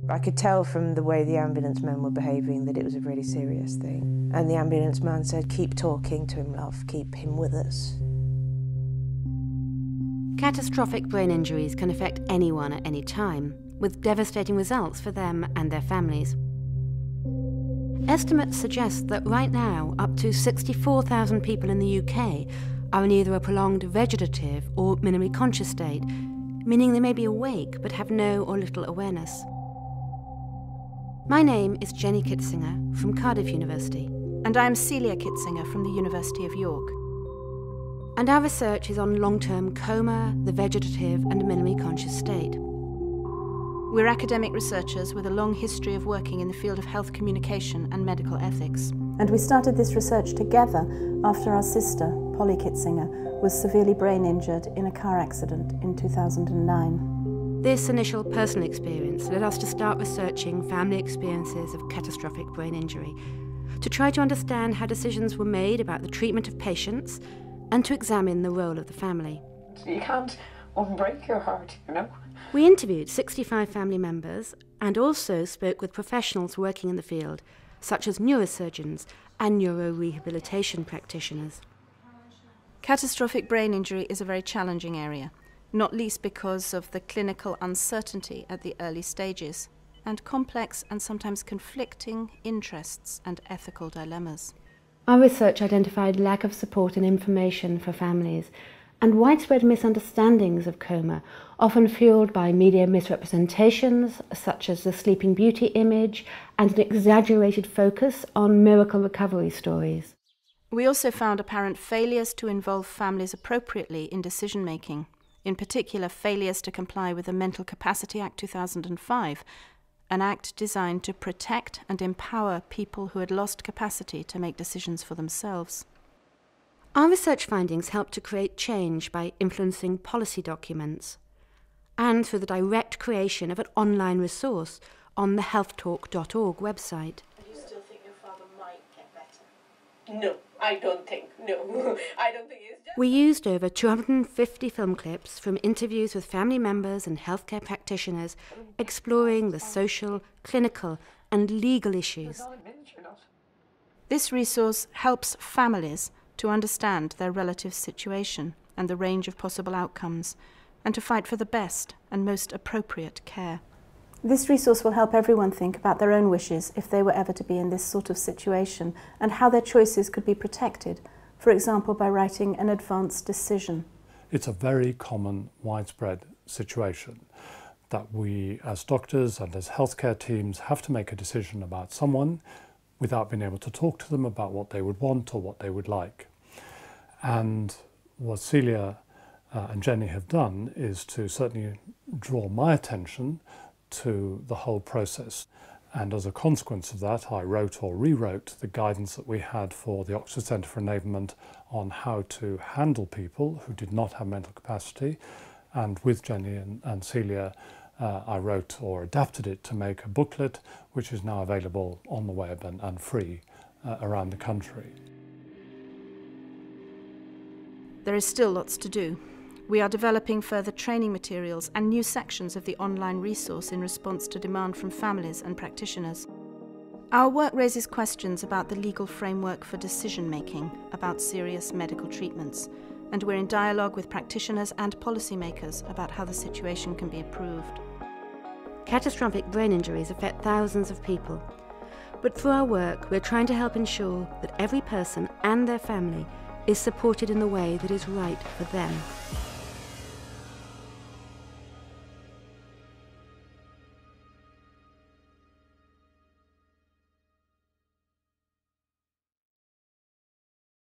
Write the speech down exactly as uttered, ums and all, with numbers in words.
I could tell from the way the ambulance men were behaving that it was a really serious thing. And the ambulance man said, keep talking to him, love, keep him with us. Catastrophic brain injuries can affect anyone at any time, with devastating results for them and their families. Estimates suggest that right now, up to sixty-four thousand people in the U K are in either a prolonged vegetative or minimally conscious state, meaning they may be awake but have no or little awareness. My name is Jenny Kitzinger from Cardiff University. And I am Celia Kitzinger from the University of York. And our research is on long-term coma, the vegetative and minimally conscious state. We're academic researchers with a long history of working in the field of health communication and medical ethics. And we started this research together after our sister, Polly Kitzinger, was severely brain injured in a car accident in two thousand nine. This initial personal experience led us to start researching family experiences of catastrophic brain injury, to try to understand how decisions were made about the treatment of patients and to examine the role of the family. You can't unbreak your heart, you know. We interviewed sixty-five family members and also spoke with professionals working in the field, such as neurosurgeons and neurorehabilitation practitioners. Catastrophic brain injury is a very challenging area, not least because of the clinical uncertainty at the early stages and complex and sometimes conflicting interests and ethical dilemmas. Our research identified lack of support and information for families and widespread misunderstandings of coma, often fueled by media misrepresentations such as the Sleeping Beauty image and an exaggerated focus on miracle recovery stories. We also found apparent failures to involve families appropriately in decision-making, in particular failures to comply with the Mental Capacity Act two thousand five, an act designed to protect and empower people who had lost capacity to make decisions for themselves. Our research findings helped to create change by influencing policy documents and through the direct creation of an online resource on the health talk dot org website. Do you still think your father might get better? No, I don't think. No, I don't think it's just... We used over two hundred fifty film clips from interviews with family members and healthcare practitioners exploring the social, clinical and legal issues. This resource helps families to understand their relative situation and the range of possible outcomes, and to fight for the best and most appropriate care. This resource will help everyone think about their own wishes if they were ever to be in this sort of situation and how their choices could be protected, for example by writing an advance decision. It's a very common, widespread situation that we as doctors and as healthcare teams have to make a decision about someone without being able to talk to them about what they would want or what they would like. And what Celia uh, and Jenny have done is to certainly draw my attention to the whole process. And as a consequence of that, I wrote or rewrote the guidance that we had for the Oxford Centre for Enablement on how to handle people who did not have mental capacity. And with Jenny and, and Celia, Uh, I wrote or adapted it to make a booklet which is now available on the web and, and free uh, around the country. There is still lots to do. We are developing further training materials and new sections of the online resource in response to demand from families and practitioners. Our work raises questions about the legal framework for decision-making about serious medical treatments, and we're in dialogue with practitioners and policymakers about how the situation can be improved. Catastrophic brain injuries affect thousands of people, but through our work we're trying to help ensure that every person and their family is supported in the way that is right for them.